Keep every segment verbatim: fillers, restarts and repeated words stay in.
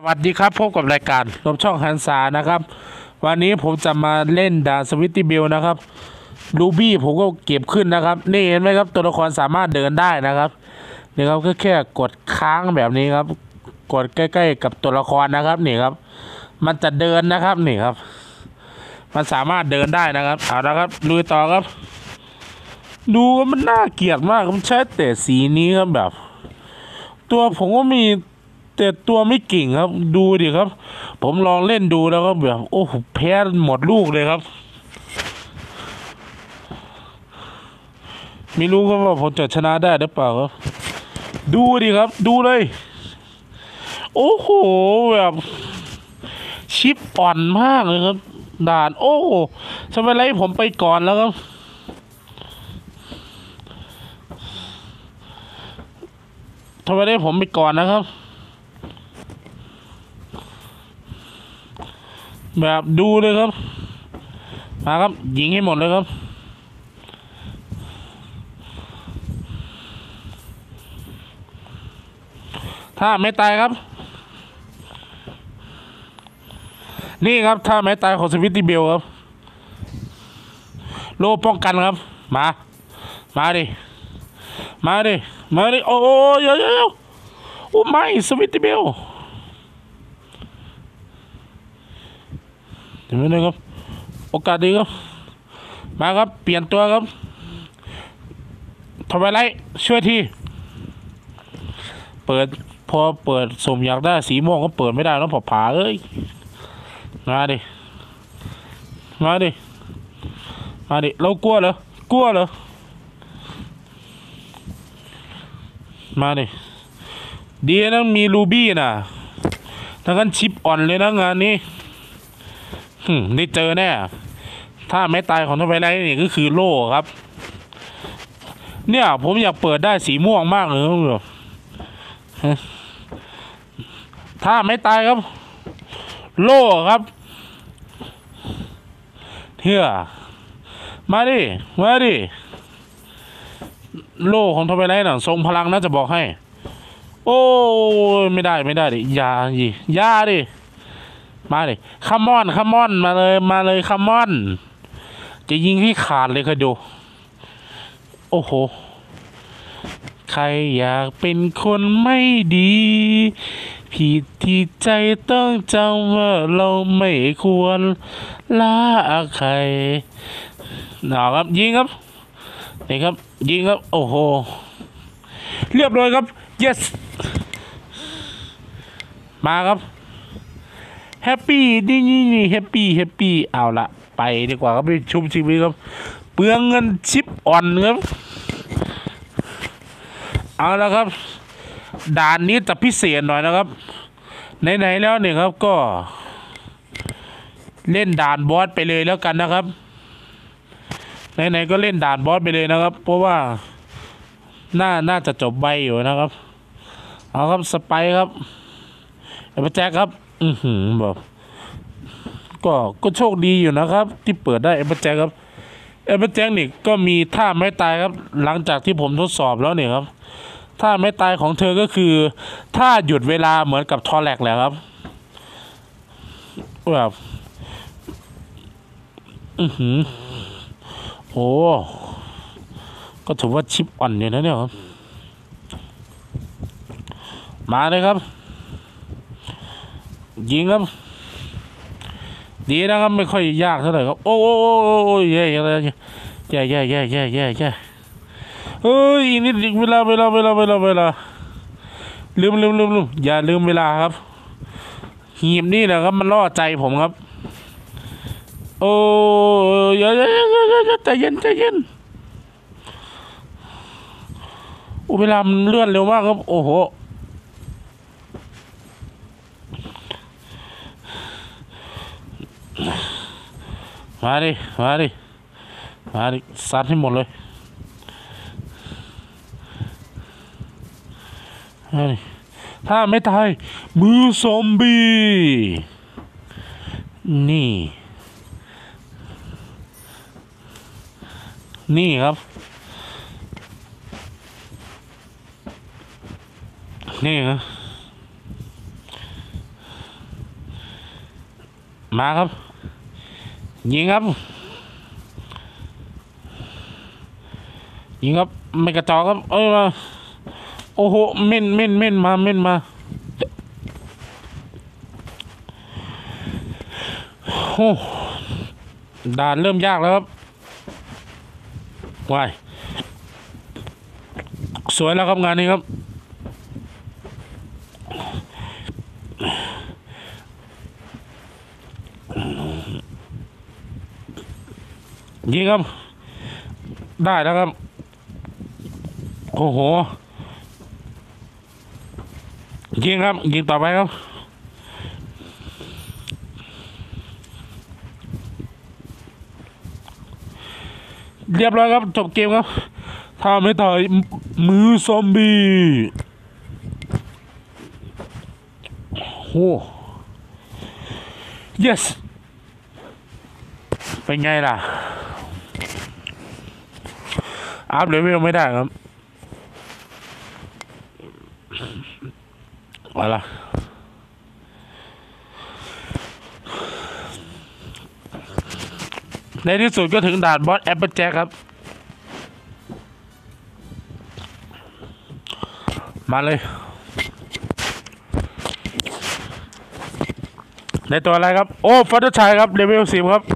สวัสดีครับพบกับรายการรวมช่องฮันซานะครับวันนี้ผมจะมาเล่นดาสวิตตี้เบลนะครับรูบี้ผมก็เก็บขึ้นนะครับนี่เห็นไหมครับตัวละครสามารถเดินได้นะครับนี่ครับก็แค่กดค้างแบบนี้ครับกดใกล้ๆกับตัวละครนะครับนี่ครับมันจะเดินนะครับนี่ครับมันสามารถเดินได้นะครับเอาละครับลุยต่อครับดูมันน่าเกลียดมากมันใช้แต่สีนี้ครับแบบ ตัวผมก็มีแต่ตัวไม่เก่งครับดูดิครับผมลองเล่นดูแล้วก็แบบโอ้โหแพ้หมดลูกเลยครับไม่รู้ครับว่าผมจะชนะได้หรือเปล่าครับดูดิครับดูเลยโอ้โหแบบชิปอ่อนมากเลยครับด่านโอ้โหทำไมไรผมไปก่อนแล้วครับทำไมได้ผมไปก่อนนะครับแบบดูเลยครับมาครับยิงให้หมดเลยครับถ้าไม่ตายครับนี่ครับถ้าไม่ตายของสวิตตี้เบลครับโล่ป้องกันครับมามาดิมาดิมาดิโอ้ยเยอะๆโอ้ไม่สวิตตี้เบลเห็นไหมนะครับโอกาสดีครับมาครับเปลี่ยนตัวครับทำไมไรช่วยทีเปิดพอเปิดสมอยากได้สีม่วงก็เปิดไม่ได้แล้วผาผาเอ้ยมาดิมาดิมาดิเรากลัวเหรอกลัวเหรอมาดิดีนะมีรูบี้นะทั้งนั้นชิปอ่อนเลยนะงานนี้ฮึได้เจอแน่ถ้าไม่ตายของทวายไลท์นี่ก็คือโล่ครับเนี่ยผมอยากเปิดได้สีม่วงมากเลยครับถ้าไม่ตายครับโล่ครับเถื่อมาดิมาดิโล่ของทวายไลท์น่ะทรงพลังน่าจะบอกให้โอ้ไม่ได้ไม่ได้ดิยาดิยาดิมาดิคัมมอนคัมมอนมาเลยมาเลยคัมมอนจะยิงให้ขาดเลยค่ะดูโอ้โหใครอยากเป็นคนไม่ดีผิดที่ใจต้องจำว่าเราไม่ควรละใครหนาครับยิงครับนี่ครับยิงครับโอ้โหเรียบร้อยครับ yes มาครับแฮปปี้นี่นี่นี่แฮปปี้แฮปปี้เอาละไปดีกว่าครับไปชุมชีวิตครับเปลืองเงินชิปอ่อนครับเอาละครับด่านนี้จะพิเศษหน่อยนะครับไหนๆแล้วเนี่ยครับก็เล่นด่านบอสไปเลยแล้วกันนะครับไหนๆก็เล่นด่านบอสไปเลยนะครับเพราะว่าน่าน่าจะจบใบอยู่นะครับเอาครับสไปครับไอ้พระแจ็คครับอือหือแบบก็ก็โชคดีอยู่นะครับที่เปิดได้ไอ้พระแจ็คครับไอ้พระแจ็คนี่ก็มีท่าไม่ตายครับหลังจากที่ผมทดสอบแล้วเนี่ยครับท่าไม่ตายของเธอก็คือท่าหยุดเวลาเหมือนกับทอแลกแหละครับแบบอือหือโอ้ก็ถือว่าชิปอ่อนอยู่นะเนี่ยครับมาเลยครับยิงครับดีนะครับไม่ค่อยยากเท่าไหร่ครับโอ้โอ้ยแย่แย่แย่แย่แย่แย่แย่แย่เฮ้ยนี่เวลาเวลาเวลาเวลาเวลาลืมลืมลืมลืมอย่าลืมเวลาครับหีบนี่แหละครับมันล่อใจผมครับโอ้ยอย่าอย่าอย่าใจเย็นใจเย็นโอ้เวลามันเลื่อนเร็วมากครับโอ้โหมาดิมาดิมาดิซัดให้หมดเลยมาดิถ้าไม่ตายมือซอมบี้นี่นี่ครับนี่ครับมาครับยิงครับยิงครับไม่กระจอกครับเอ้ยมาโอ้โหเม่นเม่นเม่นมาเม่นมาโอ้ด่านเริ่มยากแล้วครับวายสวยแล้วครับงานนี้ครับยิงครับได้แล้วครับโอ้โหยิงครับยิงต่อไปครับเรียบร้อยครับจบเกมครับถ้าไม่ต่อยมือซอมบี้โอ้ yes เป็นไงล่ะอัพเลเวลไม่ได้ครับอะไรในที่สุดก็ถึงด่านบอสแอปเปิลแจ็คครับมาเลยในตัวอะไรครับโอ้ฟัตเตอร์ชัยครับเลเวลสิบครับ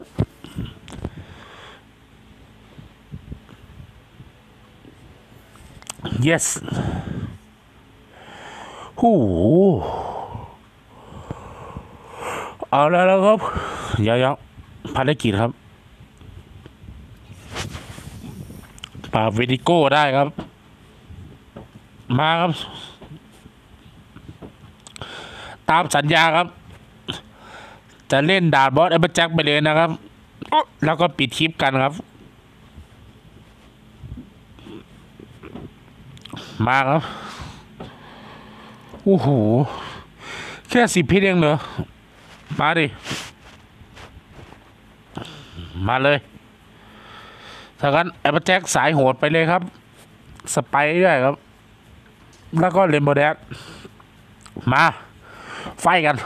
yes หูเอาแล้วแล้วครับยาวๆภารกิจครับปราบเวดิโก้ได้ครับมาครับตามสัญญาครับจะเล่นด่านบอสแอปเปิลแจ็คไปเลยนะครับแล้วก็ปิดคลิปกันครับมาครับโอ้โหแค่สิบพิษเองเหรอมาดิมาเลยถ้างั้นแอปเปิลแจ็คสายโหดไปเลยครับสไปร์ด้วยครับแล้วก็เรนโบว์แดดมาไฟกัน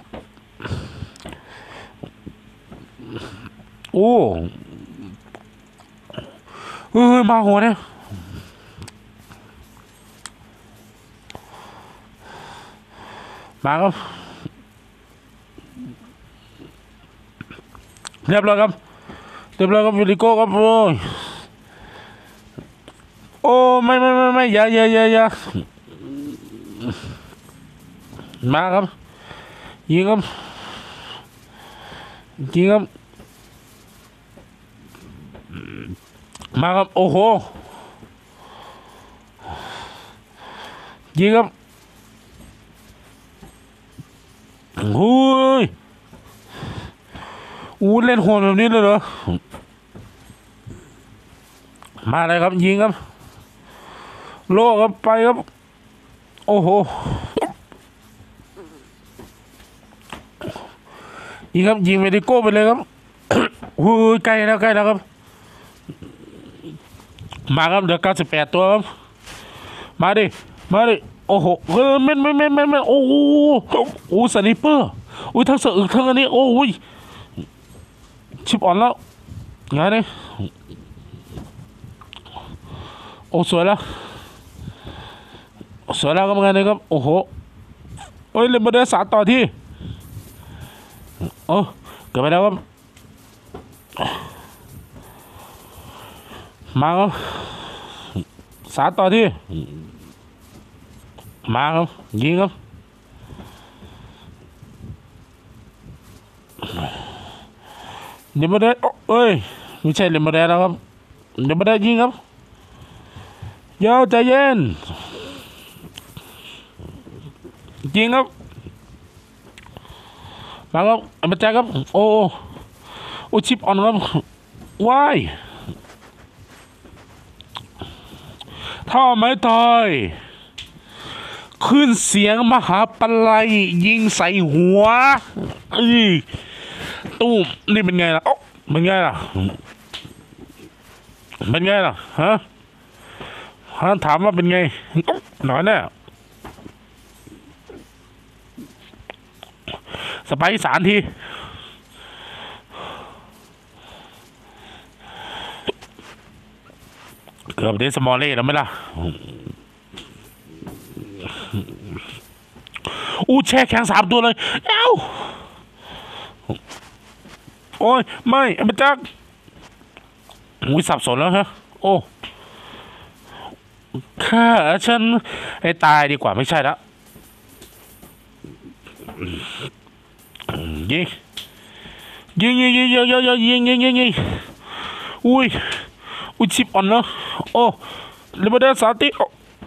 โอ้เฮ้ยมาโหดเนี่ยมาครับเรียบร้อยครับเรียบร้อยครับวิลิโก้ครับโอ้ยโอ้ไม่ไม่ไม่ไม่อย่าอย่าอย่าอย่ามาครับยิงครับยิงครับมาครับโอ้โหยิงครับโอ้ยอู้เล่นโหดแบบนี้เลยเหรอมาเลยครับยิงครับโลครับไปครับโอ้โหยิงครับยิงเมดิโก้ไปเลยครับโอ้ยใกล้แล้วใกล้แล้วครับมาครับเดี๋ยวเก้าสิบแปดตัวครับมาดิมาดิโอ้โหเฮ้ยเม่นเม่นเม่นเม่นเม่นโอ้โหโอ้สไนเปอร์โอ้ยทั้งสะอึกทั้งอันนี้โอ้ยชิปอ่อนแล้วไงเนี่ยโอ้สวยแล้วสวยแล้วครับไงเนี่ยครับโอ้โหโอ้ยเล่นมาได้สามต่อที่โอ้เกิดไปแล้วครับมาครับสามต่อที่มาครับยิงครับเดี๋ยวมาได้เอ้ยไม่ใช่เดี๋ยวมาได้แล้วครับเดี๋ยวมาได้ยิงครับยาวใจเย็นยิงครับมาครับมาแจ็คครับโอ้โอ้ชิปออนครับว้ายถ้าไม่ตายขึ้นเสียงมหาปลัยยิงใส่หัวอีตู้นี่เป็นไงล่ะโอ้เป็นไงล่ะเป็นไงล่ะฮะฮะถามว่าเป็นไงหน่อยเนี่ยสไปสารทีเกือบได้สมอลเล่แล้วไหมล่ะอู้แช่แข็งสามตัวเลยเอ้าโอ้ยไม่ไอ้บัจักอุ้ยสับสนแล้วฮะโอ้ข้าฉันให้ตายดีกว่าไม่ใช่แล้วยิงยิงยิงยิงยิงยิงยิงยิงยิงยิงอุ้ยอุ้ยชิปอ่อนเนาะโอ้เลเบอร์เดอร์สาติ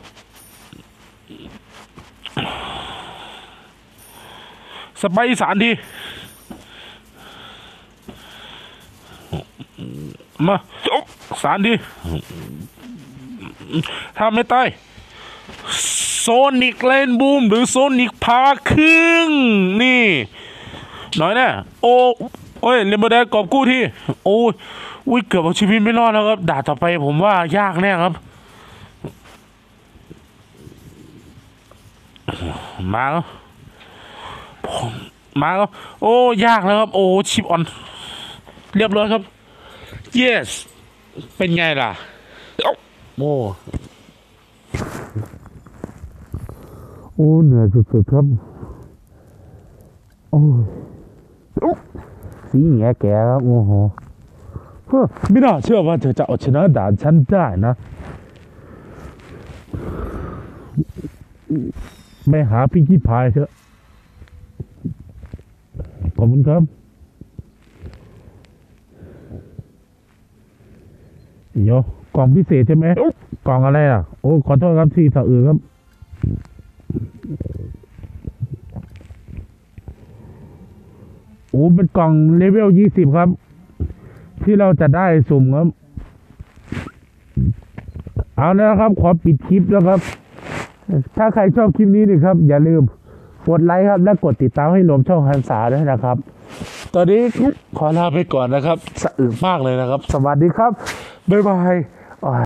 สบายอีสานทีมาสารทีถ้าไม่ตายโซนิกเลนบูมหรือโซนิกพาครึ่งนี่หน่อยนะโอ้โอ้ยเลเบอร์เดอร์กอบกู้ที่โอ้ยอุ้ยเกือบเอาชีวิตไม่รอดแล้วครับด่าต่อไปผมว่ายากแน่ครับมาแล้วมาแล้วโอ้ยากแล้วครับโอ้ชิปออนเรียบร้อยครับ yes เป็นไงล่ะโอ้โอ้เหนื่อยสุดๆครับโอ้สีแง่แก่ครับโอ้โหเฮ้ยไม่น่าเชื่อว่าเธอจะเอาชนะด่านฉันได้นะไม่หาพิงกี้พายเถอะขอบคุณครับโยกล่องพิเศษใช่ไหมกล่องอะไรอ่ะโอ้ขอโทษครับที่สะอือครับโอ้เป็นกล่องเลเวลยี่สิบครับที่เราจะได้สุ่มครับเอาแล้วครับขอปิดคลิปแล้วครับถ้าใครชอบคลิปนี้นี่ครับอย่าลืมกดไลค์ครับและกดติดตามให้รวมช่องฮันษาด้วยนะครับตอนนี้ขอลาไปก่อนนะครับสะอึกมากเลยนะครับสวัสดีครับบ๊ายบาย